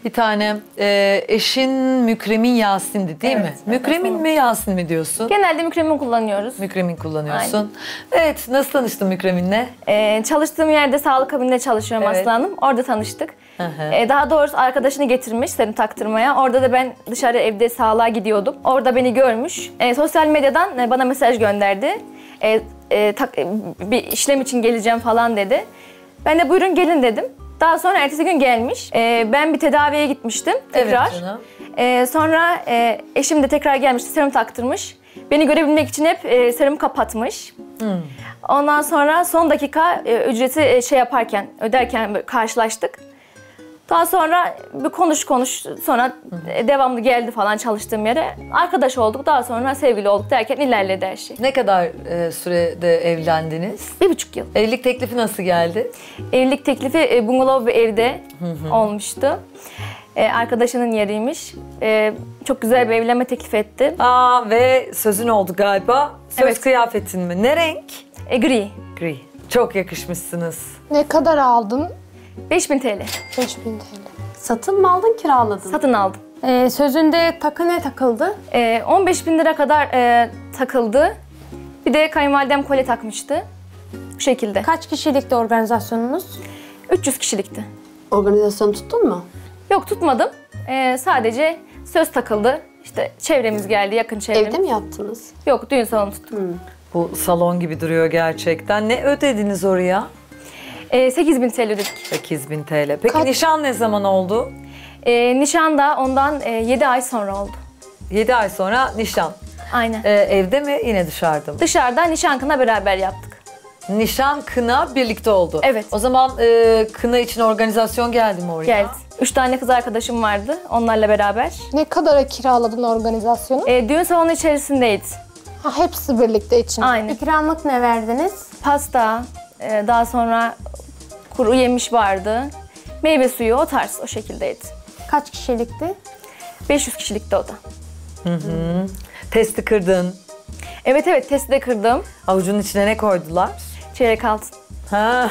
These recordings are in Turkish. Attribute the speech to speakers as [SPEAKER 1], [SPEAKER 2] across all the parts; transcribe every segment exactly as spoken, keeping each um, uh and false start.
[SPEAKER 1] Bir tanem, e, eşin Mükremin Yasin'di değil
[SPEAKER 2] Evet,
[SPEAKER 1] mi?
[SPEAKER 2] evet,
[SPEAKER 1] Mükremin
[SPEAKER 2] evet.
[SPEAKER 1] mi Yasin mi diyorsun?
[SPEAKER 2] Genelde mükremin kullanıyoruz.
[SPEAKER 1] Mükremin kullanıyorsun. Evet, nasıl tanıştın Mükremin'le?
[SPEAKER 2] Ee, çalıştığım yerde sağlık kabininde çalışıyorum
[SPEAKER 1] Evet.
[SPEAKER 2] Aslı Hanım. Orada tanıştık.
[SPEAKER 1] Hı hı.
[SPEAKER 2] Ee, daha doğrusu arkadaşını getirmiş serum taktırmaya. Orada da ben dışarı evde sağlığa gidiyordum. Orada beni görmüş. Ee, sosyal medyadan e, bana mesaj gönderdi. Ee, e, tak, e, bir işlem için geleceğim falan dedi. Ben de buyurun gelin dedim. Daha sonra ertesi gün gelmiş. Ee, ben bir tedaviye gitmiştim tekrar.
[SPEAKER 1] Evet canım.
[SPEAKER 2] Ee, sonra e, eşim de tekrar gelmişti, serum taktırmış. Beni görebilmek için hep e, serum kapatmış.
[SPEAKER 1] Hmm.
[SPEAKER 2] Ondan sonra son dakika e, ücreti e, şey yaparken, öderken böyle karşılaştık. Daha sonra bir konuş konuş, sonra e, devamlı geldi falan çalıştığım yere. Arkadaş olduk, daha sonra sevgili olduk derken ilerledi her şey.
[SPEAKER 1] Ne kadar e, sürede evlendiniz?
[SPEAKER 2] Bir buçuk yıl.
[SPEAKER 1] Evlilik teklifi nasıl geldi?
[SPEAKER 2] Evlilik teklifi e, bungalov bir evde olmuştu. E, arkadaşının yeriymiş. E, çok güzel bir evlenme teklif etti.
[SPEAKER 1] Aa, ve sözün oldu galiba. Söz
[SPEAKER 2] Evet.
[SPEAKER 1] kıyafetin mi? Ne renk?
[SPEAKER 2] E, gri.
[SPEAKER 1] Gri. Çok yakışmışsınız.
[SPEAKER 3] Ne kadar aldın?
[SPEAKER 2] beş bin TL.
[SPEAKER 3] beş bin T L.
[SPEAKER 4] Satın mı aldın, kiraladın?
[SPEAKER 2] Satın aldım.
[SPEAKER 4] Ee, sözünde takı ne takıldı?
[SPEAKER 2] E, on beş bin lira kadar e, takıldı. Bir de kayınvalidem kolye takmıştı. Bu şekilde.
[SPEAKER 4] Kaç kişilikti organizasyonunuz?
[SPEAKER 2] üç yüz kişilikti.
[SPEAKER 5] Organizasyon tuttun mu?
[SPEAKER 2] Yok tutmadım. E, sadece söz takıldı. İşte çevremiz geldi, yakın çevremiz.
[SPEAKER 5] Evde mi yaptınız?
[SPEAKER 2] Yok, düğün salonu tuttum.
[SPEAKER 1] Bu salon gibi duruyor gerçekten. Ne ödediniz oraya?
[SPEAKER 2] E, sekiz bin T L ödedik.
[SPEAKER 1] sekiz bin T L. Peki
[SPEAKER 3] Kaç-
[SPEAKER 1] nişan ne zaman oldu?
[SPEAKER 2] E, nişan da ondan e, yedi ay sonra oldu.
[SPEAKER 1] yedi ay sonra nişan.
[SPEAKER 2] Aynen.
[SPEAKER 1] Ee, evde mi yine dışarıda mı?
[SPEAKER 2] Dışarıda nişan kına beraber yaptık.
[SPEAKER 1] Nişan, kına birlikte oldu.
[SPEAKER 2] Evet.
[SPEAKER 1] O zaman e, kına için organizasyon geldi mi oraya?
[SPEAKER 2] Geldi. Üç tane kız arkadaşım vardı onlarla beraber.
[SPEAKER 3] Ne kadara kiraladın organizasyonu?
[SPEAKER 2] E, düğün salonu içerisindeydi.
[SPEAKER 3] Ha, hepsi birlikte için.
[SPEAKER 2] Aynen.
[SPEAKER 4] İkramlık ne verdiniz?
[SPEAKER 2] Pasta, e, daha sonra kuru yemiş vardı. Meyve suyu, o tarz, o şekildeydi.
[SPEAKER 4] Kaç kişilikti?
[SPEAKER 2] beş yüz kişilikti o da.
[SPEAKER 1] Testi kırdın.
[SPEAKER 2] Evet evet, testi de kırdım.
[SPEAKER 1] Avucunun içine ne koydular?
[SPEAKER 2] Çeyrek altın.
[SPEAKER 1] Ha.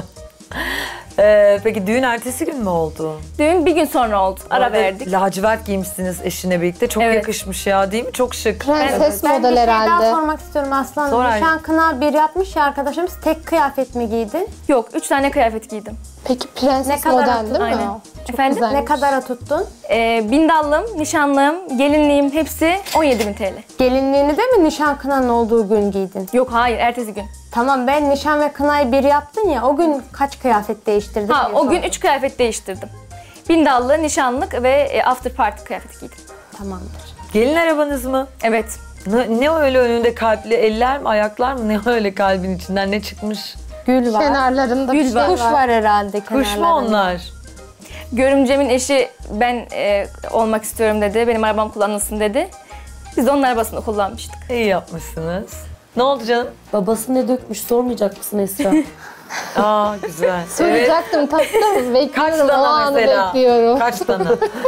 [SPEAKER 1] Ee, peki düğün ertesi gün mü oldu?
[SPEAKER 2] Düğün bir gün sonra oldu. Ara
[SPEAKER 1] Orada
[SPEAKER 2] verdik.
[SPEAKER 1] Lacivert giymişsiniz eşine birlikte. Çok
[SPEAKER 2] Evet.
[SPEAKER 1] yakışmış ya, değil mi? Çok şık.
[SPEAKER 3] Prenses
[SPEAKER 4] Ben bir
[SPEAKER 3] model
[SPEAKER 4] şey daha
[SPEAKER 3] herhalde.
[SPEAKER 4] sormak istiyorum Aslı Hanım.
[SPEAKER 1] Sor
[SPEAKER 4] Nişan kına bir yapmış ya arkadaşımız, tek kıyafet mi giydin?
[SPEAKER 2] Yok, üç tane kıyafet giydim.
[SPEAKER 3] Peki prenses
[SPEAKER 4] Ne kadar
[SPEAKER 3] model
[SPEAKER 4] attın?
[SPEAKER 3] değil mi?
[SPEAKER 2] Aynen.
[SPEAKER 3] o? Çok
[SPEAKER 2] Efendim?
[SPEAKER 3] güzelmiş.
[SPEAKER 4] Ne kadara tuttun?
[SPEAKER 2] E, bindallım, nişanlığım, gelinliğim hepsi on yedi bin T L.
[SPEAKER 4] Gelinliğini de mi nişan kınanın olduğu gün giydin?
[SPEAKER 2] Yok hayır, ertesi gün.
[SPEAKER 4] Tamam, ben nişan ve kınayı bir yaptın ya, o gün kaç kıyafet değiştirdin?
[SPEAKER 2] Ha,
[SPEAKER 4] diye
[SPEAKER 2] o gün
[SPEAKER 4] sordum.
[SPEAKER 2] üç kıyafet değiştirdim. Bindallı, nişanlık ve e, after party kıyafeti giydim.
[SPEAKER 4] Tamamdır.
[SPEAKER 1] Gelin arabanız mı?
[SPEAKER 2] Evet.
[SPEAKER 1] Ne, ne öyle önünde kalpli eller mi, ayaklar mı? Ne öyle kalbin içinden ne çıkmış?
[SPEAKER 4] Gül var.
[SPEAKER 3] Kenarlarında
[SPEAKER 2] Gül
[SPEAKER 3] bir şey
[SPEAKER 2] var.
[SPEAKER 3] var.
[SPEAKER 4] Kuş var herhalde
[SPEAKER 1] Kuş mu
[SPEAKER 4] kenarlarında.
[SPEAKER 1] onlar?
[SPEAKER 2] Görümcemin eşi ben e, olmak istiyorum dedi. Benim arabam kullanılsın dedi. Biz de onun arabasını kullanmıştık.
[SPEAKER 1] İyi yapmışsınız. Ne oldu canım?
[SPEAKER 5] Babası ne dökmüş sormayacak mısın Esra?
[SPEAKER 1] Aa, güzel. Evet.
[SPEAKER 3] Soracaktım tatlım. Bekliyorum.
[SPEAKER 1] Kaç
[SPEAKER 3] o
[SPEAKER 1] tane
[SPEAKER 3] anı
[SPEAKER 1] mesela?
[SPEAKER 3] bekliyorum.
[SPEAKER 1] Kaç tane?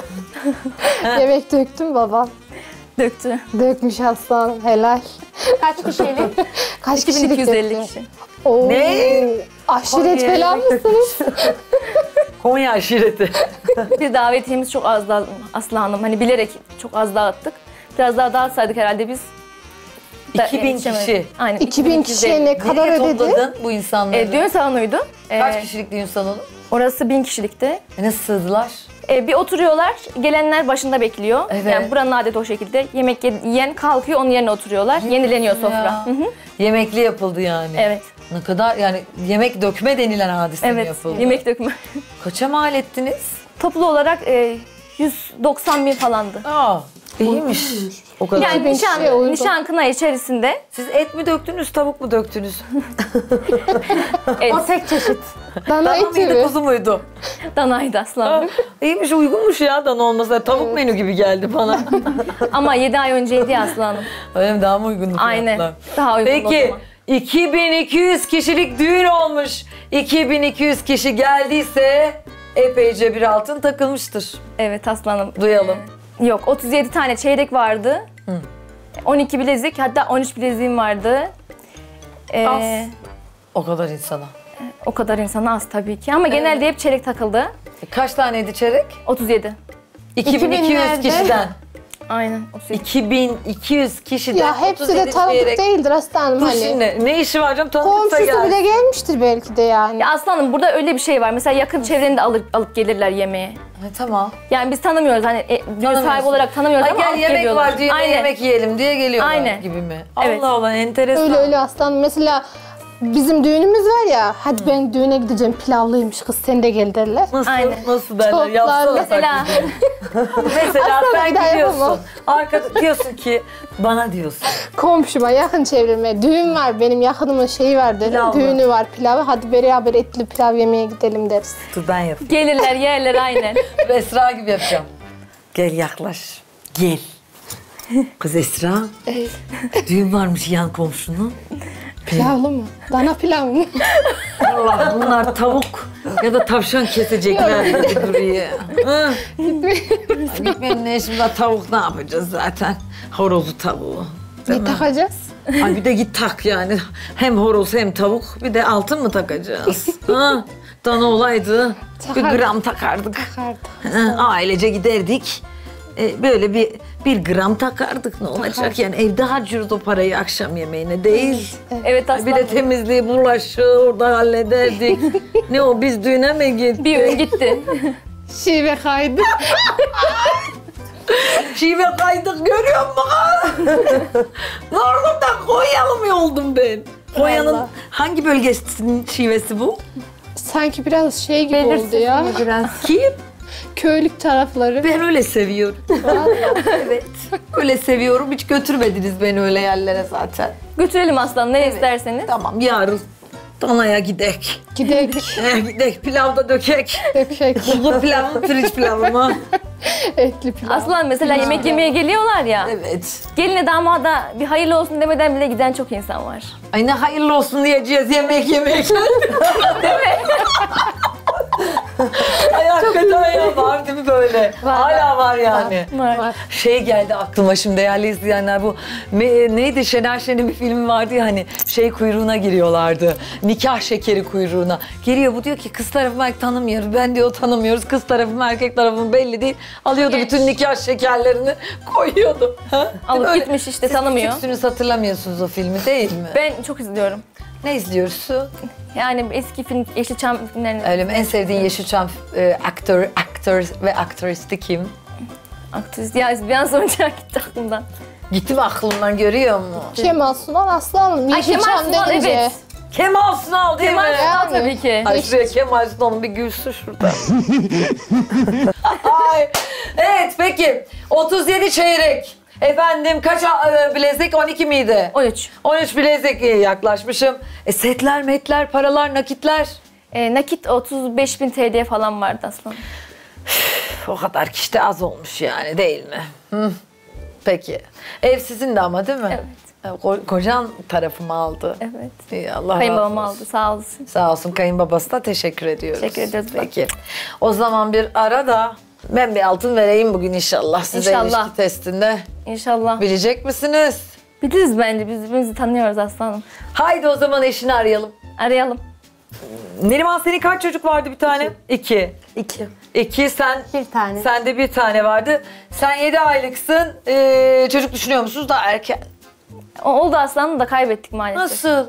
[SPEAKER 3] Yemek döktüm babam.
[SPEAKER 2] Döktü.
[SPEAKER 3] Dökmüş aslan. Helal.
[SPEAKER 4] Kaç kişilik?
[SPEAKER 3] Kaç
[SPEAKER 2] iki bin
[SPEAKER 3] kişilik
[SPEAKER 2] iki yüz elli
[SPEAKER 3] döktü?
[SPEAKER 2] kişi.
[SPEAKER 3] Oo.
[SPEAKER 1] Ne?
[SPEAKER 3] Aşiret
[SPEAKER 1] Konya
[SPEAKER 3] falan
[SPEAKER 1] yemek
[SPEAKER 3] mısınız?
[SPEAKER 1] Konya aşireti.
[SPEAKER 2] Bir davetiyemiz çok az da Aslı Hanım. Hani bilerek çok az dağıttık. Biraz daha dağıtsaydık herhalde biz. da
[SPEAKER 1] iki bin
[SPEAKER 2] yetişemedik.
[SPEAKER 1] kişi.
[SPEAKER 2] Aynen.
[SPEAKER 3] iki bin kişiye ne kadar
[SPEAKER 1] Nereye
[SPEAKER 3] ödedi?
[SPEAKER 1] topladın bu insanları?
[SPEAKER 2] E, düğün salonuydu. E,
[SPEAKER 1] Kaç kişilik düğün salonu?
[SPEAKER 2] Orası bin kişilikti.
[SPEAKER 1] E, nasıl sığdılar?
[SPEAKER 2] E, bir oturuyorlar, gelenler başında bekliyor.
[SPEAKER 1] Evet.
[SPEAKER 2] Yani buranın adeti o şekilde. Yemek ye- yiyen kalkıyor, onun yerine oturuyorlar. Yenileniyor sofra.
[SPEAKER 1] Ya.
[SPEAKER 2] Hı hı.
[SPEAKER 1] Yemekli yapıldı yani.
[SPEAKER 2] Evet.
[SPEAKER 1] Ne kadar yani yemek dökme denilen hadise mi
[SPEAKER 2] Evet.
[SPEAKER 1] yapıldı?
[SPEAKER 2] Yemek dökme.
[SPEAKER 1] Kaça mal ettiniz?
[SPEAKER 2] Toplu olarak e, yüz doksan bin falandı.
[SPEAKER 1] Aa, iyiymiş. O kadar.
[SPEAKER 2] Yani
[SPEAKER 3] bin kişiye
[SPEAKER 2] nişan,
[SPEAKER 3] uygun.
[SPEAKER 2] nişan kına içerisinde
[SPEAKER 1] Siz et mi döktünüz, tavuk mu döktünüz?
[SPEAKER 2] et,
[SPEAKER 4] O tek çeşit.
[SPEAKER 3] Dana
[SPEAKER 1] Dana
[SPEAKER 3] eti
[SPEAKER 1] mıydı,
[SPEAKER 3] mi?
[SPEAKER 1] kuzu muydu?
[SPEAKER 2] danaydı aslanım.
[SPEAKER 1] İyiymiş, uygunmuş ya dana olmasa. Tavuk menü gibi geldi bana.
[SPEAKER 2] Ama yedi ay önceydi ya aslanım.
[SPEAKER 1] Öyle mi? Daha mı uygundu fiyatlar?
[SPEAKER 2] Aynen. Daha uygun o
[SPEAKER 1] Peki,
[SPEAKER 2] zaman.
[SPEAKER 1] iki bin iki yüz kişilik düğün olmuş. iki bin iki yüz kişi geldiyse epeyce bir altın takılmıştır.
[SPEAKER 2] Evet aslanım.
[SPEAKER 1] Duyalım.
[SPEAKER 2] Ee, yok, otuz yedi tane çeyrek vardı. on iki bilezik, hatta on üç bileziğim vardı. Ee,
[SPEAKER 1] Az. O kadar insana.
[SPEAKER 2] O kadar insana az tabii ki ama genelde hep çeyrek takıldı.
[SPEAKER 1] Kaç taneydi çeyrek?
[SPEAKER 2] otuz yedi.
[SPEAKER 1] iki bin iki yüz
[SPEAKER 3] binlerde.
[SPEAKER 1] kişiden.
[SPEAKER 2] Aynen otuz yedi.
[SPEAKER 1] iki bin iki yüz kişiden
[SPEAKER 3] Ya hepsi
[SPEAKER 1] otuz
[SPEAKER 3] de
[SPEAKER 1] yedi
[SPEAKER 3] tanıdık
[SPEAKER 1] çeyrek.
[SPEAKER 3] değildir aslanım
[SPEAKER 1] Dur
[SPEAKER 3] hani.
[SPEAKER 1] şimdi ne işi var canım tanıdıksa
[SPEAKER 3] Komşusu
[SPEAKER 1] gel.
[SPEAKER 3] bile gelmiştir belki de yani.
[SPEAKER 2] Ya aslanım burada öyle bir şey var. Mesela yakın çevreni de alıp, alıp gelirler yemeğe.
[SPEAKER 1] Ha, tamam.
[SPEAKER 2] Yani biz tanımıyoruz hani e, düğün sahibi
[SPEAKER 1] Tanımıyorsun.
[SPEAKER 2] olarak tanımıyoruz
[SPEAKER 1] Ay
[SPEAKER 2] ama
[SPEAKER 1] gel
[SPEAKER 2] alıp
[SPEAKER 1] yemek
[SPEAKER 2] geliyorlar.
[SPEAKER 1] var düğüne
[SPEAKER 2] Aynen.
[SPEAKER 1] yemek yiyelim diye geliyorlar
[SPEAKER 2] Aynen.
[SPEAKER 1] gibi mi?
[SPEAKER 2] Evet.
[SPEAKER 1] Allah Allah enteresan.
[SPEAKER 3] Öyle öyle aslanım. Mesela bizim düğünümüz var ya, hadi ben düğüne gideceğim, pilavlıymış kız, sen de gel derler.
[SPEAKER 1] Nasıl,
[SPEAKER 2] Aynen.
[SPEAKER 1] nasıl derler?
[SPEAKER 3] Toplar
[SPEAKER 1] Yapsana
[SPEAKER 2] Mesela
[SPEAKER 1] Mesela
[SPEAKER 3] Aslında
[SPEAKER 1] sen
[SPEAKER 3] bir daha
[SPEAKER 1] gidiyorsun.
[SPEAKER 3] yapamam.
[SPEAKER 1] Arkada diyorsun ki bana diyorsun.
[SPEAKER 3] Komşuma, yakın çevreme, düğün var, benim yakınımın şeyi var dedim.
[SPEAKER 1] Pilav mı?
[SPEAKER 3] Düğünü var, pilavı, hadi beraber etli pilav yemeye gidelim deriz.
[SPEAKER 1] Dur ben yapayım.
[SPEAKER 2] gelirler yerler aynen.
[SPEAKER 1] Esra gibi yapacağım. Gel yaklaş. Gel. Kız Esra. Düğün varmış yan komşunun.
[SPEAKER 3] Pilavlı mı? Dana pilav mı?
[SPEAKER 1] Allah bunlar tavuk ya da tavşan kesecekler gibi duruyor. Hı? Gitmem ne işim var, tavuk ne yapacağız zaten? Horozu tavuğu.
[SPEAKER 3] Ne takacağız?
[SPEAKER 1] Ay bir de git tak yani. Hem horoz hem tavuk bir de altın mı takacağız? Ha? Dana olaydı bir
[SPEAKER 3] Takardık.
[SPEAKER 1] gram takardık.
[SPEAKER 3] Takardık.
[SPEAKER 1] Ha, ailece giderdik. Ee, böyle bir bir gram takardık, ne olacak yani evde harcıyoruz o parayı akşam yemeğine değil.
[SPEAKER 2] Evet
[SPEAKER 1] Ay, bir
[SPEAKER 2] aslanım.
[SPEAKER 1] de temizliği, bulaşı orada hallederdik. Ne o biz düğüne mi gittik?
[SPEAKER 2] Bir gün gitti.
[SPEAKER 3] Şive kaydı.
[SPEAKER 1] Şive kaydık görüyor musun? Normalde Konyalı mı oldum ben? Konya'nın
[SPEAKER 3] Vallahi.
[SPEAKER 1] hangi bölgesinin şivesi bu?
[SPEAKER 3] Sanki biraz şey gibi oldu
[SPEAKER 4] Belirsiz
[SPEAKER 3] ya.
[SPEAKER 4] mi biraz?
[SPEAKER 1] Kim?
[SPEAKER 3] Köylük tarafları.
[SPEAKER 1] Ben öyle seviyorum. Evet. Öyle seviyorum. Hiç götürmediniz beni öyle yerlere zaten.
[SPEAKER 2] Götürelim aslanım ne isterseniz.
[SPEAKER 1] Tamam yarın danaya gidek.
[SPEAKER 3] Gidek,
[SPEAKER 1] Eh, gidek pilav da dökek.
[SPEAKER 3] dökek,
[SPEAKER 1] Bulgur pilavı mı, pirinç pilavı mı?
[SPEAKER 3] etli pilav.
[SPEAKER 2] Aslan mesela yemek yemeye geliyorlar ya.
[SPEAKER 1] Evet.
[SPEAKER 2] Geline damada bir hayırlı olsun demeden bile giden çok insan var.
[SPEAKER 1] Ay ne hayırlı olsun diyeceğiz yemek yemek. Değil mi? Ay hakikaten ya var değil mi böyle? Hala var yani.
[SPEAKER 2] Var.
[SPEAKER 3] Var.
[SPEAKER 1] Şey geldi aklıma şimdi değerli izleyenler, bu me- neydi, Şener Şen'in bir filmi vardı ya hani, şey kuyruğuna giriyorlardı. Nikah şekeri kuyruğuna. Giriyor bu diyor ki kız tarafımı erkek tanımıyoruz. Ben diyor tanımıyoruz. Kız tarafımı erkek tarafımı belli değil. Alıyordu bütün nikah şekerlerini koyuyordu. Ha?
[SPEAKER 2] Alıp
[SPEAKER 1] Öyle.
[SPEAKER 2] gitmiş işte
[SPEAKER 1] Siz
[SPEAKER 2] tanımıyor.
[SPEAKER 1] küçüksünüz, hatırlamıyorsunuz o filmi değil mi?
[SPEAKER 2] Ben çok izliyorum.
[SPEAKER 1] Ne izliyorsun?
[SPEAKER 2] Yani eski film, Yeşilçam filmlerini.
[SPEAKER 1] Öyle mi? En sevdiğin Yeşilçam e, aktör, aktör ve aktristi kim?
[SPEAKER 2] Aktrist. Ya bir an sonra gitti aklımdan.
[SPEAKER 1] Gitti mi aklımdan, görüyor musun?
[SPEAKER 3] Kemal Sunal aslanım.
[SPEAKER 2] Ay Kemal
[SPEAKER 3] Yeşilçam
[SPEAKER 2] Sunal
[SPEAKER 3] denince.
[SPEAKER 2] evet.
[SPEAKER 1] Kemal Sunal değil
[SPEAKER 2] Kemal
[SPEAKER 1] mi?
[SPEAKER 2] Sunal tabii ki.
[SPEAKER 1] Ay şuraya Kemal Sunal'ın bir gülsün şurada. Ay, evet peki otuz yedi çeyrek. Efendim kaç e, bilezik? on iki miydi?
[SPEAKER 2] on üç.
[SPEAKER 1] on üç bilezik yaklaşmışım. E setler, metler, paralar, nakitler.
[SPEAKER 2] E, nakit otuz beş bin T L falan vardı aslanım.
[SPEAKER 1] Üf, o kadar kişi de az olmuş yani değil mi? Hı. Peki. Ev sizin de ama değil mi?
[SPEAKER 2] Evet.
[SPEAKER 1] Ko- kocan tarafımı aldı.
[SPEAKER 2] Evet.
[SPEAKER 1] İyi, Allah
[SPEAKER 2] Kayınbabam
[SPEAKER 1] razı olsun.
[SPEAKER 2] aldı sağ olsun.
[SPEAKER 1] Sağ olsun kayınbabası da, teşekkür ediyoruz.
[SPEAKER 2] Teşekkür ederiz.
[SPEAKER 1] Peki. O zaman bir ara da ben bir altın vereyim bugün inşallah size
[SPEAKER 2] İnşallah.
[SPEAKER 1] ilişki testinde.
[SPEAKER 2] İnşallah.
[SPEAKER 1] Bilecek misiniz?
[SPEAKER 2] Biliriz bence. Biz birbirimizi tanıyoruz aslanım.
[SPEAKER 1] Haydi o zaman eşini arayalım.
[SPEAKER 2] Arayalım.
[SPEAKER 1] Neriman senin kaç çocuk vardı bir tane? İki.
[SPEAKER 5] İki.
[SPEAKER 1] İki, sen
[SPEAKER 4] Bir tane.
[SPEAKER 1] sende bir tane vardı. Sen yedi aylıksın. Ee, çocuk düşünüyor musunuz? Daha erken.
[SPEAKER 2] O, oldu aslanım da kaybettik maalesef.
[SPEAKER 1] Nasıl?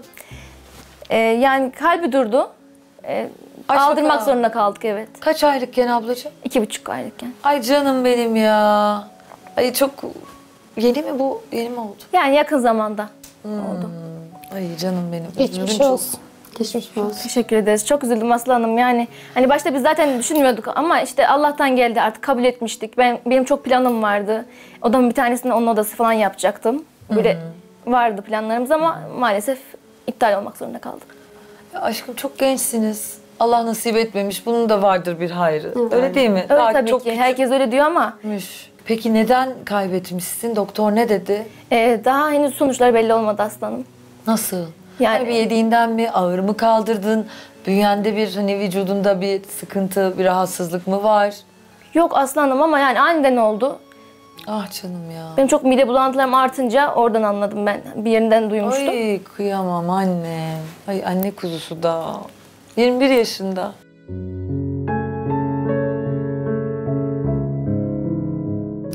[SPEAKER 2] E, yani kalbi durdu. E,
[SPEAKER 1] Ay,
[SPEAKER 2] aldırmak
[SPEAKER 1] şaka.
[SPEAKER 2] zorunda kaldık evet.
[SPEAKER 1] Kaç aylıkken ablacığım?
[SPEAKER 2] İki buçuk aylıkken.
[SPEAKER 1] Ay canım benim ya. Ay çok yeni mi bu? Yeni mi oldu?
[SPEAKER 2] Yani yakın zamanda oldu.
[SPEAKER 1] Ay canım benim.
[SPEAKER 3] Geçmiş
[SPEAKER 1] Üzüldüm çok.
[SPEAKER 3] olsun.
[SPEAKER 5] Geçmiş olsun.
[SPEAKER 2] Teşekkür ederiz. Çok üzüldüm aslanım. Yani hani başta biz zaten düşünmüyorduk ama işte Allah'tan geldi artık kabul etmiştik. Ben benim çok planım vardı. Odamın bir tanesini onun odası falan yapacaktım. Böyle vardı planlarımız ama maalesef iptal olmak zorunda kaldık.
[SPEAKER 1] Ya aşkım çok gençsiniz. Allah nasip etmemiş. Bunun da vardır bir hayrı. Öyle değil mi?
[SPEAKER 2] Öyle
[SPEAKER 1] Daha
[SPEAKER 2] tabii
[SPEAKER 1] çok
[SPEAKER 2] ki. Herkes öyle diyor ama
[SPEAKER 1] küçükmüş. Peki neden kaybetmişsin? Doktor ne dedi?
[SPEAKER 2] e, daha henüz sonuçları belli olmadı aslanım.
[SPEAKER 1] Nasıl?
[SPEAKER 2] Yani-
[SPEAKER 1] Yani bir yediğinden mi? Ağır mı kaldırdın? Bünyende bir hani vücudunda bir sıkıntı, bir rahatsızlık mı var?
[SPEAKER 2] Yok aslanım ama yani aniden oldu.
[SPEAKER 1] Ah canım ya.
[SPEAKER 2] Benim çok mide bulantılarım artınca oradan anladım ben. Bir yerinden duymuştum.
[SPEAKER 1] Ay kıyamam anne. Ay anne kuzusu da. yirmi bir yaşında.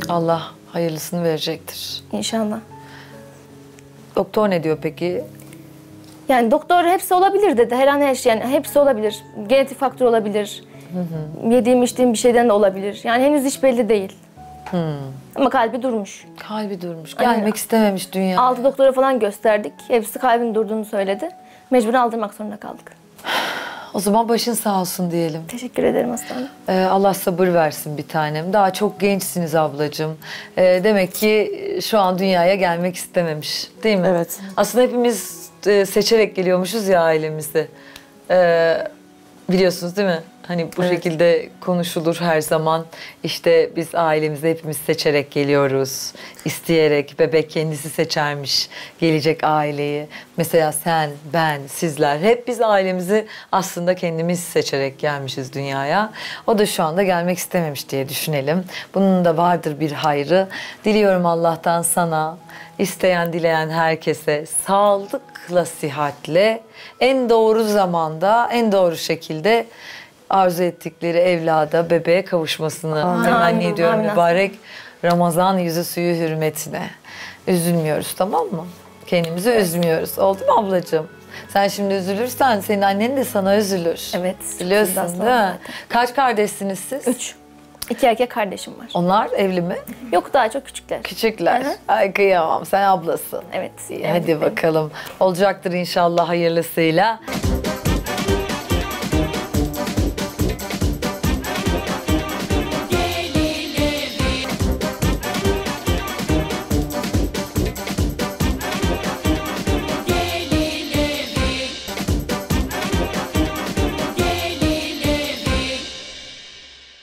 [SPEAKER 1] Allah hayırlısını verecektir.
[SPEAKER 2] İnşallah.
[SPEAKER 1] Doktor ne diyor peki?
[SPEAKER 2] Yani doktor hepsi olabilir dedi. Her an her şey, yani hepsi olabilir. Genetik faktör olabilir. Hı hı. Yediğim içtiğim bir şeyden de olabilir. Yani henüz hiç belli değil. Hı. Ama kalbi durmuş.
[SPEAKER 1] Kalbi durmuş. Gelmek
[SPEAKER 2] Aynen.
[SPEAKER 1] istememiş dünya.
[SPEAKER 2] Altı doktora falan gösterdik. Hepsi kalbin durduğunu söyledi. Mecbur aldırmak zorunda kaldık.
[SPEAKER 1] O zaman başın sağ olsun diyelim.
[SPEAKER 2] Teşekkür ederim aslanım.
[SPEAKER 1] Ee, Allah sabır versin bir tanem. Daha çok gençsiniz ablacığım. Ee, demek ki şu an dünyaya gelmek istememiş. Değil mi?
[SPEAKER 5] Evet.
[SPEAKER 1] Aslında hepimiz e, seçerek geliyormuşuz ya ailemizde. Ee, biliyorsunuz değil mi? Hani bu
[SPEAKER 5] Evet.
[SPEAKER 1] şekilde konuşulur her zaman. İşte biz ailemizde hepimiz seçerek geliyoruz. İsteyerek, bebek kendisi seçermiş gelecek aileyi. Mesela sen, ben, sizler hep biz ailemizi aslında kendimiz seçerek gelmişiz dünyaya. O da şu anda gelmek istememiş diye düşünelim. Bunun da vardır bir hayrı. Diliyorum Allah'tan sana, isteyen dileyen herkese sağlıkla, sıhhatle, en doğru zamanda, en doğru şekilde arzu ettikleri evlada, bebeğe kavuşmasını temenni
[SPEAKER 2] Amin.
[SPEAKER 1] ediyorum
[SPEAKER 2] Amin.
[SPEAKER 1] mübarek Ramazan yüzü suyu hürmetine. Üzülmüyoruz, tamam mı? Kendimizi üzmüyoruz. Oldu mu ablacığım? Sen şimdi üzülürsen senin annen de sana üzülür.
[SPEAKER 2] Evet.
[SPEAKER 1] Biliyorsun
[SPEAKER 2] Sizden
[SPEAKER 1] değil
[SPEAKER 2] sonra
[SPEAKER 1] mi?
[SPEAKER 2] zaten.
[SPEAKER 1] Kaç kardeşsiniz siz?
[SPEAKER 2] Üç. İki erkek kardeşim var.
[SPEAKER 1] Onlar evli mi?
[SPEAKER 2] Yok, daha çok küçükler.
[SPEAKER 1] Küçükler.
[SPEAKER 2] Hı hı.
[SPEAKER 1] Ay kıyamam, sen ablasın.
[SPEAKER 2] Evet.
[SPEAKER 1] İyi,
[SPEAKER 2] evet,
[SPEAKER 1] hadi
[SPEAKER 2] evet.
[SPEAKER 1] bakalım. Olacaktır inşallah hayırlısıyla.